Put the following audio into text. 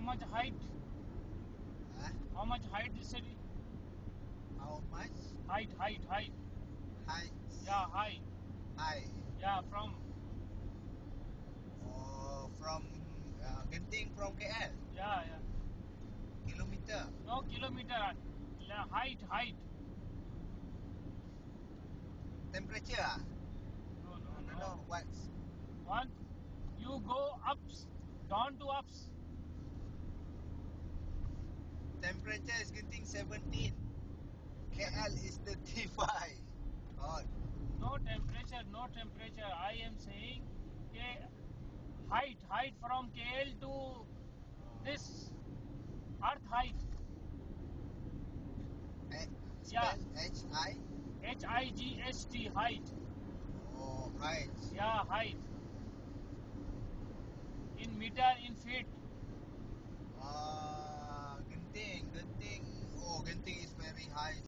much height? Huh? How much height this city? How much? Height. Height? Yeah, height. High. Yeah, from. Oh, from Genting from KL. Yeah. Kilometer. No kilometer. Height. Temperature. Ah? No. I don't know what's One, you go ups, down to ups. temperature is Genting 17. KL is 35. Oh, No temperature. I am saying, height from KL to this earth height. Yeah, spell H-I. HIGHT height. Oh, height. Yeah, height. In meter, in feet. Genting. Oh, Genting is very high.